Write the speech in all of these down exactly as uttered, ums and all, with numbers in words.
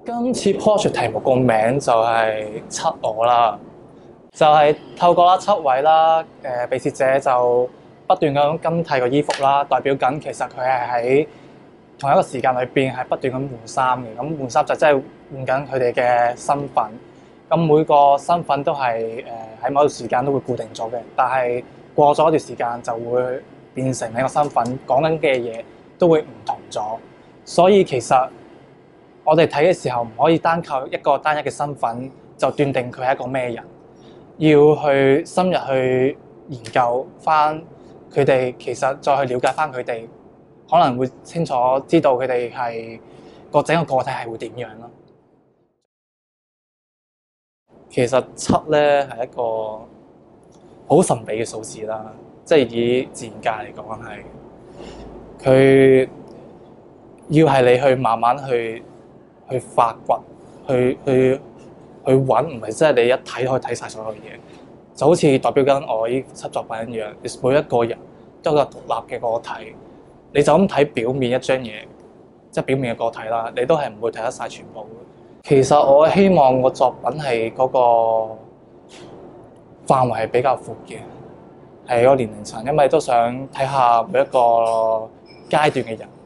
今次 project 題目個名就係七我啦，就係、是、透過啦七位啦，誒被攝者就不斷咁更替個衣服啦，代表緊其實佢係喺同一個時間裏邊係不斷咁換衫嘅。咁換衫就真係換緊佢哋嘅身份。咁每個身份都係誒喺某段時間都會固定咗嘅，但係過咗一段時間就會變成另一個身份，講緊嘅嘢都會唔同咗。所以其實我哋睇嘅時候唔可以單靠一個單一嘅身份就斷定佢係一個咩人，要去深入去研究翻佢哋，其實再去了解翻佢哋，可能會清楚知道佢哋係個整個個體係會點樣咯。其實七咧係一個好神秘嘅數字啦，即係以自然界嚟講係，佢要係你去慢慢去去發掘，去去去揾，唔係真係你一睇可以睇晒所有嘢，就好似代表緊我呢輯作品一樣，每一個人都有一個獨立嘅個體，你就咁睇表面一張嘢，即係表面嘅個體啦，你都係唔會睇得晒全部。其實我希望個作品係嗰個範圍係比較闊嘅，係嗰個年齡層，因為都想睇下每一個階段嘅人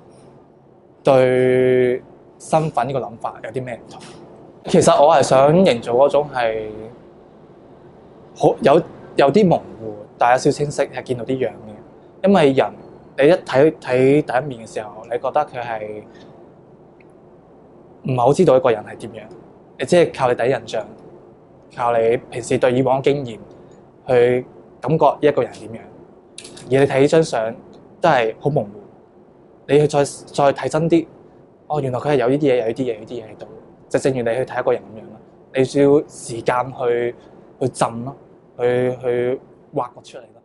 對身份呢個諗法有啲咩唔同。其實我係想營造嗰種係好有有啲模糊，但有少少清晰，係見到啲樣嘅。因為人你一睇睇第一面嘅時候，你覺得佢係唔係好知道一個人係點樣，你只係靠你第一印象，靠你平時對以往經驗去感覺一個人點樣。而你睇呢張相都係好模糊，你去再再睇真啲，哦，原來佢係有呢啲嘢，有呢啲嘢，有呢啲嘢喺度。就正如你去睇一個人咁樣啦，你需要時間去去浸咯，去去挖掘出嚟咯。